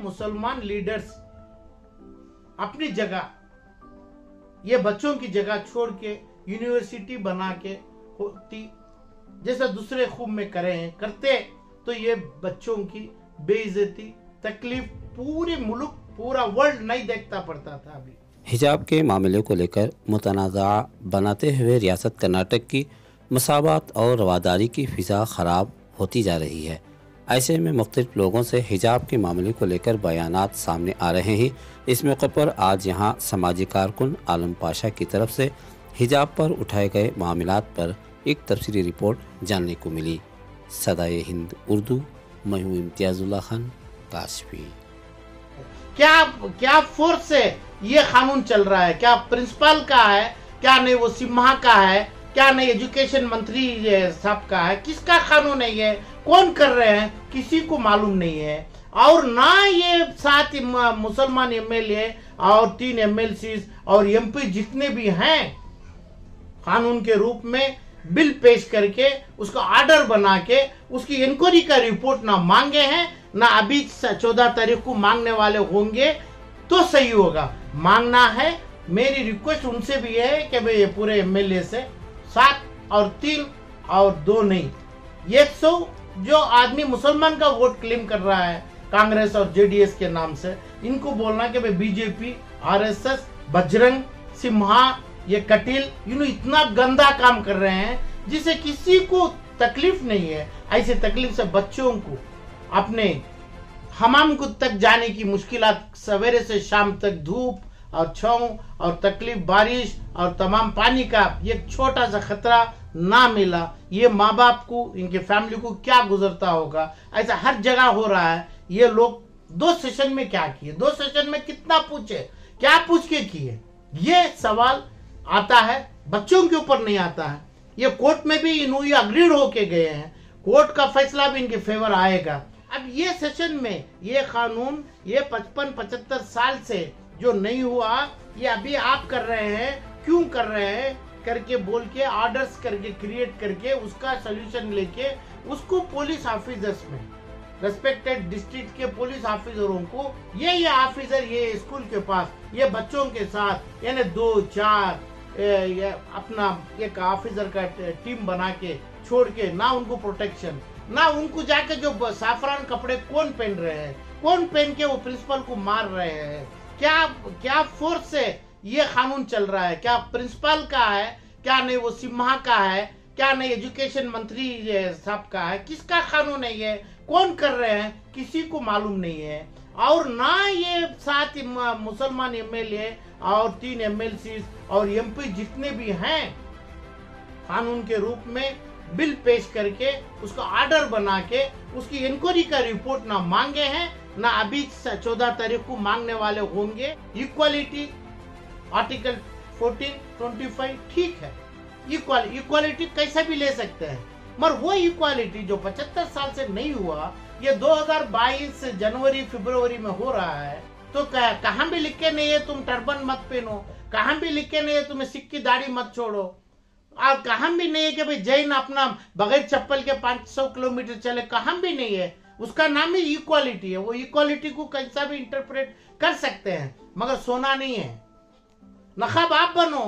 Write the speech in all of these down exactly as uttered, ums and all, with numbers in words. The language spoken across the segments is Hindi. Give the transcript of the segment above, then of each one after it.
मुसलमान लीडर्स अपनी जगह, ये बच्चों की जगह छोड़ के यूनिवर्सिटी बना के होती जैसा दूसरे खूब में करे हैं करते, तो ये बच्चों की बेइज्जती तकलीफ पूरे मुल्क पूरा वर्ल्ड नहीं देखता पड़ता था। अभी हिजाब के मामले को लेकर मुतनाज़ा बनाते हुए रियासत कर्नाटक की मसावत और रवादारी की फ़िज़ा ख़राब होती जा रही है। ऐसे में मुख्तलिफ लोगों से हिजाब के मामले को लेकर बयानात सामने आ रहे हैं। इस मौके पर आज यहाँ समाजी कारकुन आलम पाशा की तरफ से हिजाब पर उठाए गए मामलात पर एक तफसीली रिपोर्ट जानने को मिली। सदाए हिंद उर्दू, मैं हूँ इम्तियाज़ुल्लाह खान काशफी। क्या क्या फोर्स से ये कानून चल रहा है? क्या प्रिंसिपल का है? क्या नहीं वो सिम्हा का है? क्या नहीं एजुकेशन मंत्री साहब का है? किसका कानून है ये? कौन कर रहे हैं? किसी को मालूम नहीं है। और ना ये सात मुसलमान एमएलए और तीन एमएलसी और एमपी जितने भी हैं कानून के रूप में बिल पेश करके उसका ऑर्डर बना के उसकी इंक्वायरी का रिपोर्ट ना मांगे हैं, ना अभी चौदह तारीख को मांगने वाले होंगे तो सही होगा। मांगना है, मेरी रिक्वेस्ट उनसे भी है कि भाई ये पूरे एमएलए से सात और तीन और दो नहीं, एक सौ जो आदमी मुसलमान का वोट क्लेम कर रहा है कांग्रेस और जेडीएस के नाम से, इनको बोलना कि भाई बीजेपी, आरएसएस, बजरंग, सिम्हा, ये कटिल, यूं इतना गंदा काम कर रहे हैं जिसे किसी को तकलीफ नहीं है। ऐसे तकलीफ से बच्चों को अपने हमाम को तक जाने की मुश्किलात, सवेरे से शाम तक धूप और छांव और तकलीफ, बारिश और तमाम पानी का एक छोटा सा खतरा ना मिला, ये माँ बाप को, इनके फैमिली को क्या गुजरता होगा। ऐसा हर जगह हो रहा है। ये लोग दो सेशन में क्या किए, दो सेशन में कितना पूछे, क्या पूछ के किए, ये सवाल आता है, बच्चों के ऊपर नहीं आता है। ये कोर्ट में भी इन्होंने अग्रीड होके गए हैं, कोर्ट का फैसला भी इनके फेवर आएगा। अब ये सेशन में ये कानून ये पचपन पचहत्तर साल से जो नहीं हुआ, ये अभी आप कर रहे हैं, क्यों कर रहे हैं करके बोल के ऑर्डर्स करके क्रिएट करके उसका सोल्यूशन लेके उसको पुलिस ऑफिसर्स में, रेस्पेक्टेड डिस्ट्रिक्ट के पुलिस ऑफिसरों को, ये ये ऑफिसर ये स्कूल के पास ये बच्चों के साथ यानी दो चार ये अपना एक ऑफिसर का टीम बना के छोड़ के ना उनको प्रोटेक्शन, ना उनको जाके जो साफरान कपड़े कौन पहन रहे हैं, कौन पहन के वो प्रिंसिपल को मार रहे हैं, क्या क्या फोर्स से ये कानून चल रहा है? क्या प्रिंसिपल का है? क्या नहीं वो सिम्हा का है? क्या नहीं एजुकेशन मंत्री साहब का है? किसका कानून है ये? कौन कर रहे हैं? किसी को मालूम नहीं है। और ना ये सात मुसलमान एमएलए और तीन एमएलसी और एमपी जितने भी हैं कानून के रूप में बिल पेश करके उसका ऑर्डर बना के उसकी इंक्वायरी का रिपोर्ट ना मांगे हैं, ना अभी चौदह तारीख को मांगने वाले होंगे। Equality article fourteen twenty five ठीक है, इक्वाल इक्वालिटी कैसे भी ले सकते हैं, मगर वो इक्वालिटी जो पचहत्तर साल से नहीं हुआ, ये दो हज़ार बाईस जनवरी फरवरी में हो रहा है। तो कहाँ भी लिख के नहीं है तुम टर्बन मत पहनो, कहाँ भी लिख के नहीं है तुम्हें सिख की दाढ़ी मत छोड़ो, और कहाँ भी नहीं है कि भाई जैन अपना बगैर चप्पल के पाँच सौ किलोमीटर चले, कहाँ भी नहीं है। उसका नाम ही इक्वालिटी है। वो इक्वालिटी को कैसा भी इंटरप्रेट कर सकते हैं, मगर सोना नहीं है। नखाब आप बनो,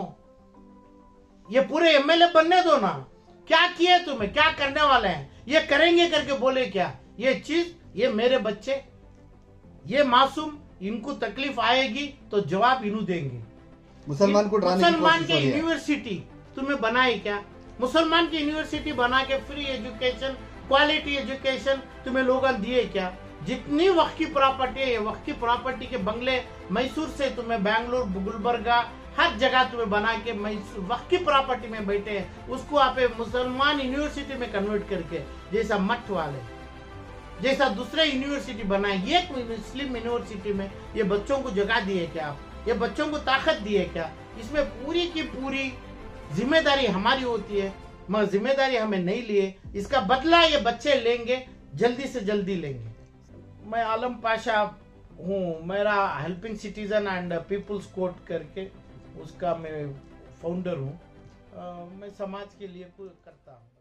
ये पूरे एमएलए बनने दो ना। क्या किए तुम्हें, क्या करने वाले हैं, ये करेंगे करके बोले क्या? ये चीज, ये मेरे बच्चे, ये मासूम, इनको तकलीफ आएगी तो जवाब इन्हों देंगे। मुसलमान को मुसलमान के यूनिवर्सिटी तुम्हें बनाई क्या? मुसलमान की यूनिवर्सिटी बना के फ्री एजुकेशन, क्वालिटी एजुकेशन तुम्हें लोग दिए क्या? जितनी वक्त की प्रॉपर्टी है, वक्त की प्रॉपर्टी के बंगले मैसूर से तुम्हें बैंगलोर, गुलबर्गा, हर जगह तुम्हें बना के मैसूर वक्त की प्रॉपर्टी में बैठे हैं, उसको आप मुसलमान यूनिवर्सिटी में कन्वर्ट करके, जैसा मठ वाले, जैसा दूसरे यूनिवर्सिटी बनाए, ये मुस्लिम यूनिवर्सिटी में ये बच्चों को जगह दिए क्या आप? ये बच्चों को ताकत दिए क्या? इसमें पूरी की पूरी जिम्मेदारी हमारी होती है, मगर जिम्मेदारी हमें नहीं लिए, इसका बदला ये बच्चे लेंगे, जल्दी से जल्दी लेंगे। मैं आलम पाशा हूँ, मेरा helping citizen and people's court करके उसका मैं फाउंडर हूँ। मैं समाज के लिए कुछ करता हूँ।